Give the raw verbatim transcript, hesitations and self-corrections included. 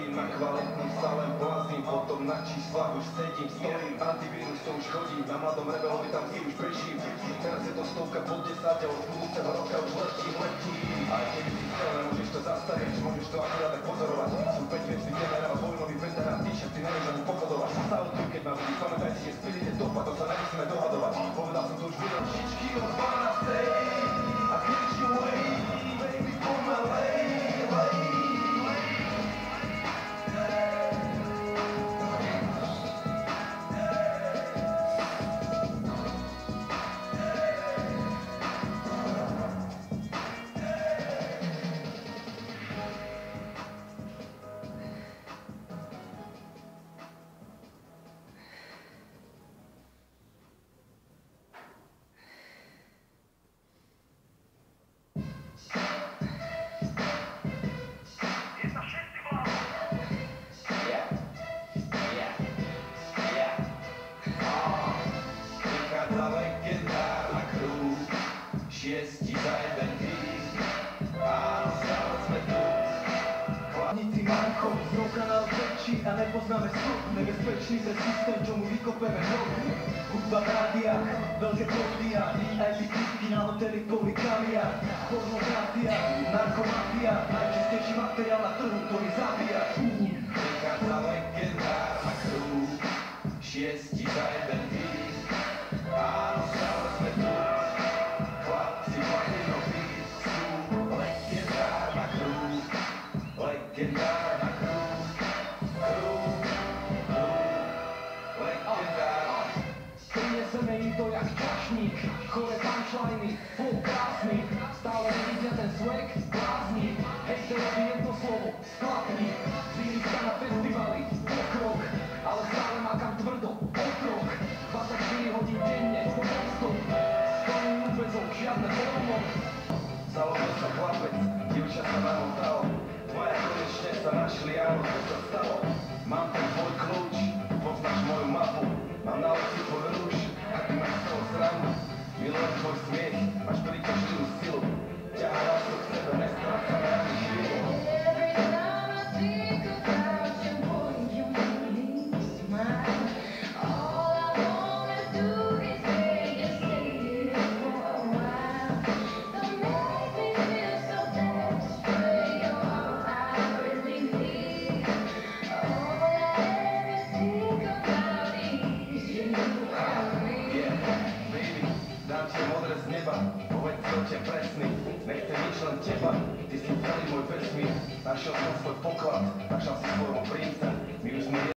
Hľadím na kvalitný, sa len blázním, potom na číslach už sedím, stojím, antivírus to už chodí, na mladom rebelovi tam si už bežím. Teraz je to stovka pod desať a od budúceho roka už letím, letím. Aj keď si chcel, nemôžeš to zastaviť, môžeš to akurát tak pozorovať. Sú päť vecí generál, vojnový veterán, t-shirt, ty nevieš ani pochodovať. Sautuj, keď ma vidí, pamätaj si, že spili je dopa, to sa nemusíme dohadovať. Povedal som to už videl šičky od dvanástej a kričí away, baby, pomalej, lej. Šiesti za jeden kríz, áno, stále sme tu. Chladníci Markov, z roka na väčší a nepoznáme slov. Nebezpečný pre systém, čo mu vykopeme hrov. Hudba v rádiách, veľké pódia, í aj pé klipky na hoteli, polikamia. Pornografia, narkomafia, najčistejší materiál na trhu, ktorý zabíja. Prichádza legendár na krúh, šiesti za jeden kríz, áno, stále sme tu. Legendárna krúh, krúh, krúh, legendárna. Prinieseme im to jak čašník, chore punchliny, flow krásny, stále nevidia ten swag, blázni. Hejterovi jedno slovo, sklapni, zvíri sa na festivali, pokrok, ale stále makám tvrdo, okrok. dvadsaťštyri hodín denne, non-stop, stojím úvezov, žiadne porno. Založil sa chlapec, dievča sa namotalo. Moja konečne sa našli, áno, to sa stalo. Mám ten tvoj kľúč, poznáš moju mapu. Mám na oči tvoj rúž, a ty máš z toho srandu. Milujem tvoj smiech, máš prikažlivú silu. Ťahá vás to k sebe, nestrácame ani chvíľu. Dám ti modré z neba, povedz som ťa presný. Nechcem nič len teba, ty si celý môj vesmír. Našiel som svoj poklad, našal si svojho princa. My už sme